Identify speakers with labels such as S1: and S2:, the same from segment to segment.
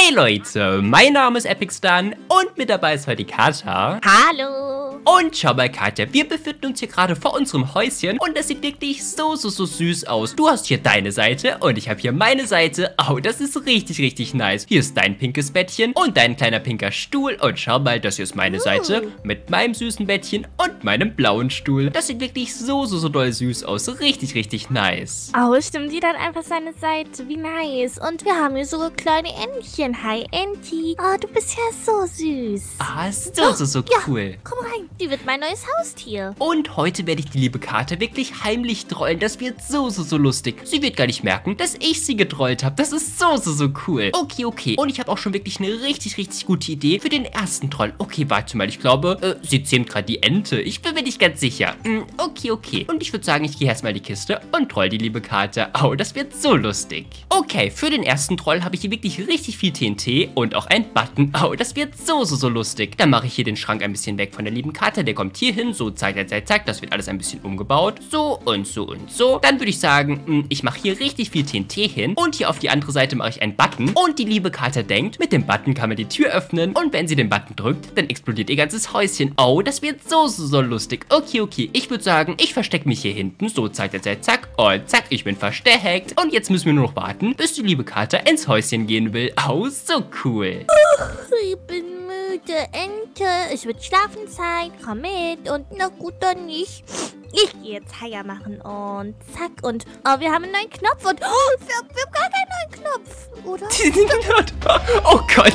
S1: Hey Leute, mein Name ist EpicStan und mit dabei ist heute die Katja.
S2: Hallo.
S1: Und schau mal Katja, wir befinden uns hier gerade vor unserem Häuschen und das sieht wirklich so süß aus. Du hast hier deine Seite und ich habe hier meine Seite. Oh, das ist richtig nice. Hier ist dein pinkes Bettchen und dein kleiner pinker Stuhl und schau mal, das hier ist meine Seite mit meinem süßen Bettchen und meinem blauen Stuhl. Das sieht wirklich so doll süß aus. Richtig nice.
S2: Oh, stimmt, jeder hat einfach seine Seite. Wie nice. Und wir haben hier sogar kleine Entchen. Hi, Enti. Oh, du bist ja so süß.
S1: Ah, so cool.
S2: Ja, komm rein. Die wird mein neues Haustier.
S1: Und heute werde ich die liebe Katja wirklich heimlich trollen. Das wird so lustig. Sie wird gar nicht merken, dass ich sie getrollt habe. Das ist so cool. Okay. Und ich habe auch schon wirklich eine richtig gute Idee für den ersten Troll. Okay, warte mal. Ich glaube, sie zähmt gerade die Ente. Ich bin mir nicht ganz sicher. Okay. Und ich würde sagen, ich gehe erstmal in die Kiste und troll die liebe Katja. Oh, das wird so lustig. Okay, für den ersten Troll habe ich hier wirklich richtig viel TNT und auch ein Button. Oh, das wird so lustig. Dann mache ich hier den Schrank ein bisschen weg von der lieben Katja. Der kommt hier hin. So, zack. Das wird alles ein bisschen umgebaut. So und so. Dann würde ich sagen, ich mache hier richtig viel TNT hin. Und hier auf die andere Seite mache ich einen Button. Und die liebe Katja denkt, mit dem Button kann man die Tür öffnen. Und wenn sie den Button drückt, dann explodiert ihr ganzes Häuschen. Oh, das wird so lustig. Okay. Ich würde sagen, ich verstecke mich hier hinten. So, zack. Und zack, ich bin versteckt. Und jetzt müssen wir nur noch warten, bis die liebe Katja ins Häuschen gehen will. Oh, so cool.
S2: Ich bin müde, Ente. Es wird Schlafenszeit. Komm mit. Und na gut, dann nicht. Ich gehe jetzt Heier machen und zack. Und wir haben einen neuen Knopf. Und wir haben gar keinen neuen Knopf, oder?
S1: Oh Gott.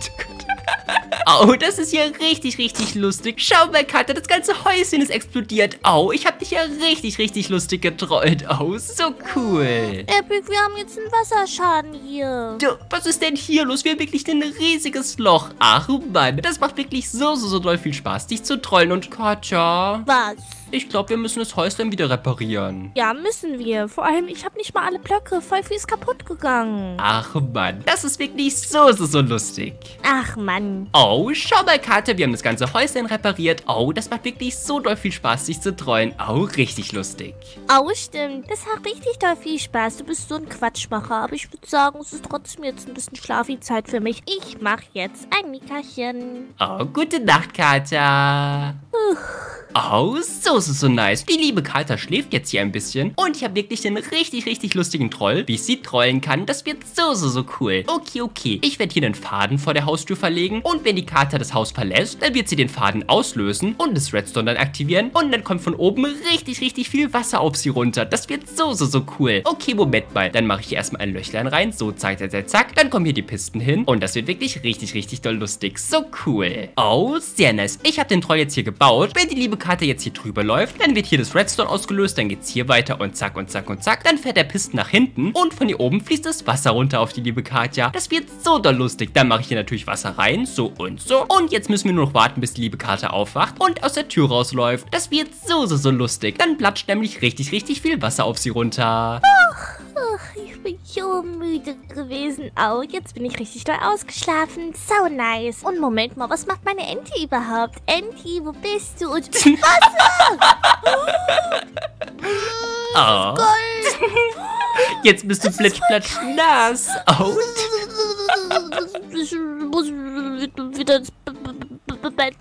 S1: Oh, das ist ja richtig lustig. Schau mal, Katja, das ganze Häuschen ist explodiert. Oh, ich habe dich ja richtig lustig getrollt. Oh, so cool.
S2: Epic, wir haben jetzt einen Wasserschaden hier.
S1: Du, was ist denn hier los? Wir haben wirklich ein riesiges Loch. Ach Mann, das macht wirklich so doll viel Spaß, dich zu trollen. Und Katja,
S2: Was?
S1: ich glaube, wir müssen das Häuschen wieder reparieren.
S2: Ja, müssen wir. Vor allem, ich habe nicht mal alle Blöcke. Voll viel ist kaputt gegangen.
S1: Ach Mann, das ist wirklich so lustig.
S2: Ach Mann.
S1: Oh, schau mal, Katja, wir haben das ganze Häuschen repariert. Oh, das macht wirklich so doll viel Spaß, dich zu trollen. Oh, richtig lustig.
S2: Oh, stimmt. Das hat richtig doll viel Spaß. Du bist so ein Quatschmacher. Aber ich würde sagen, es ist trotzdem jetzt ein bisschen Schlafenzeit für mich. Ich mache jetzt ein Nickerchen.
S1: Oh, gute Nacht, Katja. Oh, so nice. Die liebe Katja schläft jetzt hier ein bisschen. Und ich habe wirklich einen richtig lustigen Troll, wie ich sie trollen kann. Das wird so cool. Okay. Ich werde hier den Faden vor der Haustür verlegen. Und wenn die Katja das Haus verlässt, dann wird sie den Faden auslösen und das Redstone dann aktivieren. Und dann kommt von oben richtig viel Wasser auf sie runter. Das wird so cool. Okay, Moment mal. Dann mache ich hier erstmal ein Löchlein rein. So, zack. Dann kommen hier die Pisten hin. Und das wird wirklich richtig doll lustig. So cool. Oh, sehr nice. Ich habe den Troll jetzt hier gebaut. Wenn die liebe Katja jetzt hier drüber läuft, dann wird hier das Redstone ausgelöst, dann geht's hier weiter und zack. Dann fährt der Pisten nach hinten und von hier oben fließt das Wasser runter auf die liebe Katja. Das wird so doll lustig. Dann mache ich hier natürlich Wasser rein, so und so. Und jetzt müssen wir nur noch warten, bis die liebe Katja aufwacht und aus der Tür rausläuft. Das wird so lustig. Dann platscht nämlich richtig viel Wasser auf sie runter.
S2: Ich bin so müde gewesen. Oh, jetzt bin ich richtig doll ausgeschlafen. So nice. Und Moment mal, was macht meine Enti überhaupt? Enti, wo bist du? Und Wasser!
S1: Oh.
S2: Gold!
S1: Jetzt bist du plitsch nass. Oh.
S2: Ich muss wieder ins Bett.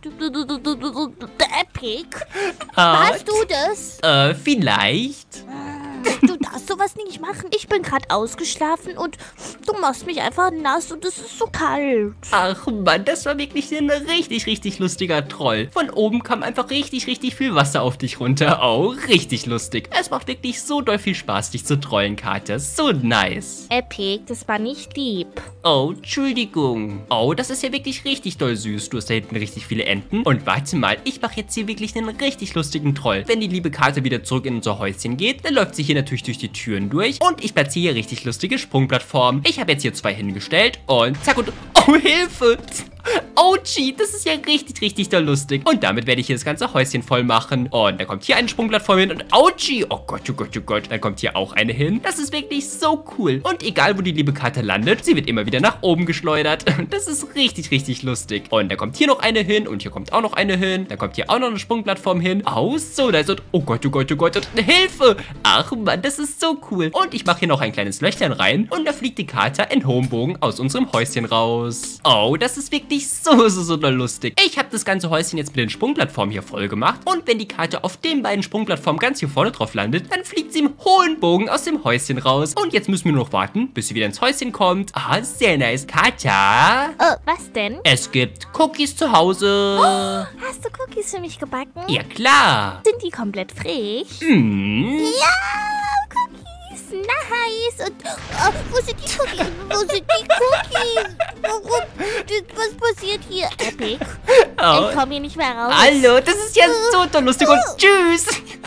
S2: Epic? Warst du das?
S1: Vielleicht.
S2: Du darfst sowas nicht machen. Ich bin gerade ausgeschlafen und du machst mich einfach nass und es ist so kalt.
S1: Ach Mann, das war wirklich ein richtig lustiger Troll. Von oben kam einfach richtig viel Wasser auf dich runter. Oh, richtig lustig. Es macht wirklich so doll viel Spaß, dich zu trollen, Katja. So nice.
S2: Epic, das war nicht lieb.
S1: Oh, Entschuldigung. Oh, das ist ja wirklich richtig doll süß. Du hast da hinten richtig viele Enten. Und warte mal, ich mache jetzt hier wirklich einen richtig lustigen Troll. Wenn die liebe Katja wieder zurück in unser Häuschen geht, dann läuft sie hier natürlich durch die Türen durch. Und ich platziere hier richtig lustige Sprungplattformen. Ich habe jetzt hier 2 hingestellt und zack und... Oh, Hilfe! OG, das ist ja richtig, richtig doll lustig. Und damit werde ich hier das ganze Häuschen voll machen. Und dann kommt hier eine Sprungplattform hin und OG. Oh Gott, oh Gott, oh Gott. Dann kommt hier auch eine hin. Das ist wirklich so cool. Und egal, wo die liebe Kater landet, sie wird immer wieder nach oben geschleudert. Das ist richtig, richtig lustig. Und dann kommt hier noch eine hin und hier kommt auch noch eine hin. Dann kommt hier auch noch eine Sprungplattform hin. So, da ist und oh Gott, oh Gott, oh Gott. Und Hilfe. Ach Mann, das ist so cool. Und ich mache hier noch ein kleines Löchlein rein. Und da fliegt die Kater in hohem Bogen aus unserem Häuschen raus. Oh, das ist wirklich so doll lustig. Ich habe das ganze Häuschen jetzt mit den Sprungplattformen hier voll gemacht. Und wenn die Kater auf den beiden Sprungplattformen ganz hier vorne drauf landet, dann fliegt sie im hohen Bogen aus dem Häuschen raus. Und jetzt müssen wir nur noch warten, bis sie wieder ins Häuschen kommt. Ah, sehr nice. Kater.
S2: Oh, was denn?
S1: Es gibt Cookies zu Hause.
S2: Oh, hast du Cookies für mich gebacken?
S1: Ja, klar.
S2: Sind die komplett frisch? Ja, Cookies. Nice. Und wo sind die Cookies? Wo sind die Cookies? Warum? Was passiert hier? Epic.
S1: Oh.
S2: Ich komme hier nicht mehr raus.
S1: Hallo, das ist ja so doll lustig und tschüss.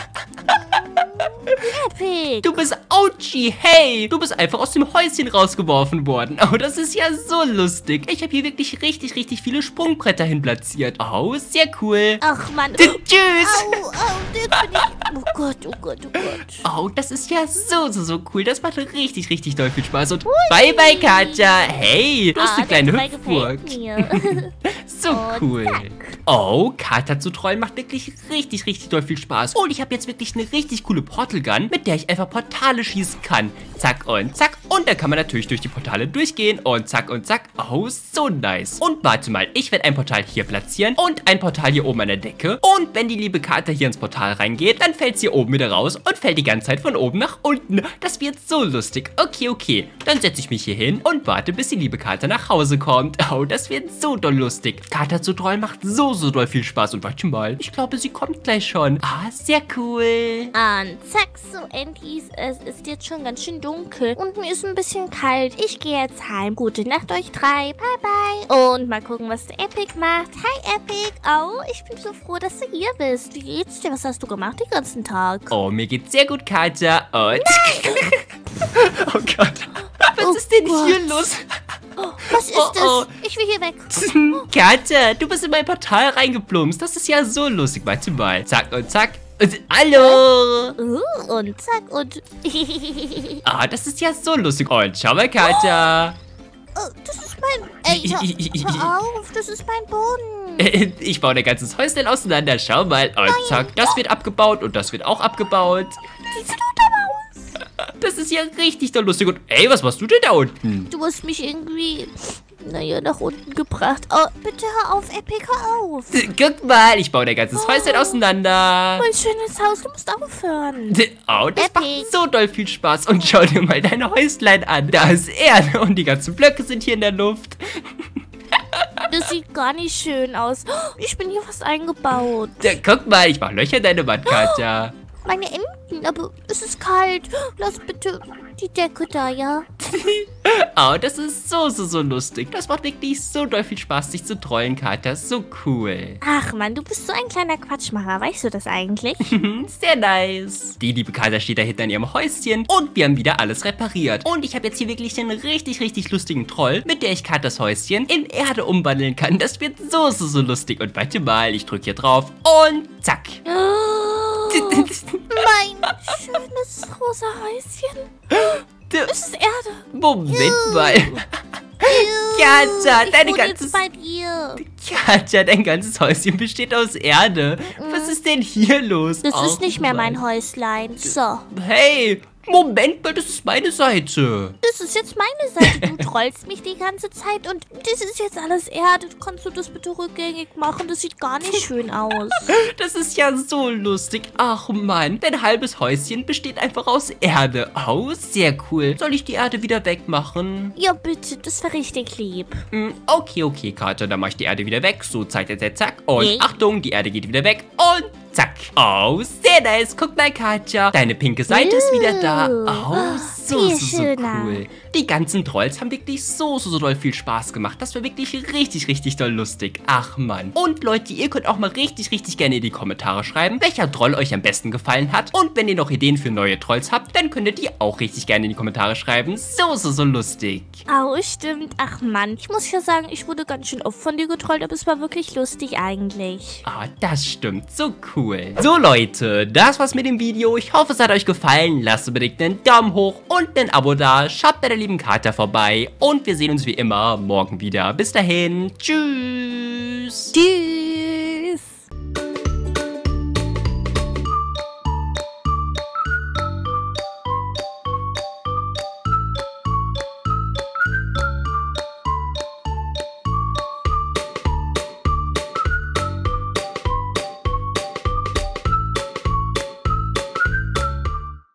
S2: Epic.
S1: Du bist OG, hey! Du bist einfach aus dem Häuschen rausgeworfen worden. Oh, das ist ja so lustig. Ich habe hier wirklich richtig, richtig viele Sprungbretter hin platziert. Oh, sehr cool.
S2: Ach, Mann.
S1: Tschüss!
S2: Au, jetzt bin ich... Oh Gott, oh Gott, oh Gott.
S1: Oh, das ist ja so cool. Das macht richtig, richtig doll viel Spaß. Und bye, bye, Katja. Hey, du hast eine kleine Hüpfburg. So cool. Oh, Kater zu trollen macht wirklich richtig, richtig doll viel Spaß. Und ich habe jetzt wirklich eine richtig coole Portal Gun, mit der ich einfach Portale schießen kann. Zack und zack. Und dann kann man natürlich durch die Portale durchgehen. Und zack und zack. Oh, so nice. Und warte mal, ich werde ein Portal hier platzieren und ein Portal hier oben an der Decke. Und wenn die liebe Kater hier ins Portal reingeht, dann fällt sie oben wieder raus und fällt die ganze Zeit von oben nach unten. Das wird so lustig. Okay. Dann setze ich mich hier hin und warte, bis die liebe Kater nach Hause kommt. Oh, das wird so doll lustig. Kater zu trollen macht so doll viel Spaß. Und warte mal, ich glaube, sie kommt gleich schon. Ah, sehr cool.
S2: Und zack, so Endies, es ist jetzt schon ganz schön dunkel und mir ist ein bisschen kalt. Ich gehe jetzt heim. Gute Nacht euch drei. Bye, bye. Und mal gucken, was der Epic macht. Hi, Epic. Oh, ich bin so froh, dass du hier bist. Wie geht's dir? Was hast du gemacht den ganzen Tag?
S1: Oh, mir geht's sehr gut, Katja. Und... oh Gott. Was ist denn hier los?
S2: Was ist das? Ich will hier weg.
S1: Katja, du bist in mein Portal reingeplumpst. Das ist ja so lustig. Warte mal. Zack und zack. Hallo.
S2: Und zack und...
S1: Ah, das ist ja so lustig. Und schau mal, Katja.
S2: Oh, das ist mein... Ey, hör auf, das ist mein Boden.
S1: Ich baue dein ganzes Häuschen auseinander. Schau mal. Und zack, das wird abgebaut und das wird auch abgebaut.
S2: Die sieht aber aus.
S1: Das ist ja richtig doll lustig. Und ey, was machst du denn da unten?
S2: Du hast mich irgendwie... Naja, nach unten gebracht. Oh, bitte hör auf, Epic, hör auf.
S1: Guck mal, ich baue dein ganzes Häuschen auseinander.
S2: Mein schönes Haus, du musst aufhören.
S1: Oh, das
S2: Epic.
S1: macht so doll viel Spaß. Und schau dir mal dein Häuslein an. Da ist Erde und die ganzen Blöcke sind hier in der Luft.
S2: Das sieht gar nicht schön aus. Ich bin hier fast eingebaut.
S1: Guck mal, ich mache Löcher in deine Wand, Katja.
S2: Meine Enten, aber es ist kalt. Lass bitte die Decke da, ja?
S1: Oh, das ist so lustig. Das macht wirklich so doll viel Spaß, dich zu trollen, Katja. So cool.
S2: Ach Mann, du bist so ein kleiner Quatschmacher. Weißt du das eigentlich?
S1: Sehr nice. Die liebe Katja steht da hinten an ihrem Häuschen und wir haben wieder alles repariert. Und ich habe jetzt hier wirklich einen richtig lustigen Troll, mit der ich Katjas Häuschen in Erde umwandeln kann. Das wird so lustig. Und warte mal, ich drücke hier drauf und zack.
S2: Mein schönes rosa Häuschen. Es ist Erde.
S1: Moment mal. Katja, dein ganzes Häuschen besteht aus Erde. Was ist denn hier los?
S2: Das ist nicht mehr mein Häuslein. So.
S1: Hey, Moment mal, das ist meine Seite.
S2: Das ist jetzt meine Seite. Du trollst mich die ganze Zeit und das ist jetzt alles Erde. Kannst du das bitte rückgängig machen? Das sieht gar nicht schön aus.
S1: Das ist ja so lustig. Ach Mann, dein halbes Häuschen besteht einfach aus Erde. Oh, sehr cool. Soll ich die Erde wieder wegmachen?
S2: Ja, bitte. Das wäre richtig lieb.
S1: Okay, Katja, dann mach ich die Erde wieder weg. So, zack. Und Achtung, die Erde geht wieder weg. Und zack. Oh, sehr nice. Guck mal, Katja. Deine pinke Seite ist wieder da. Oh, so cool. Die ganzen Trolls haben wirklich so doll viel Spaß gemacht. Das war wirklich richtig doll lustig. Ach Mann. Und Leute, ihr könnt auch mal richtig gerne in die Kommentare schreiben, welcher Troll euch am besten gefallen hat. Und wenn ihr noch Ideen für neue Trolls habt, dann könnt ihr die auch richtig gerne in die Kommentare schreiben. So lustig.
S2: Oh, stimmt. Ach Mann, ich muss ja sagen, ich wurde ganz schön oft von dir getrollt, aber es war wirklich lustig eigentlich.
S1: Ah, das stimmt. So cool. So Leute, das war's mit dem Video. Ich hoffe, es hat euch gefallen. Lasst unbedingt einen Daumen hoch und ein Abo da. Schaut bei der lieben Katja vorbei. Und wir sehen uns wie immer morgen wieder. Bis dahin. Tschüss.
S2: Tschüss.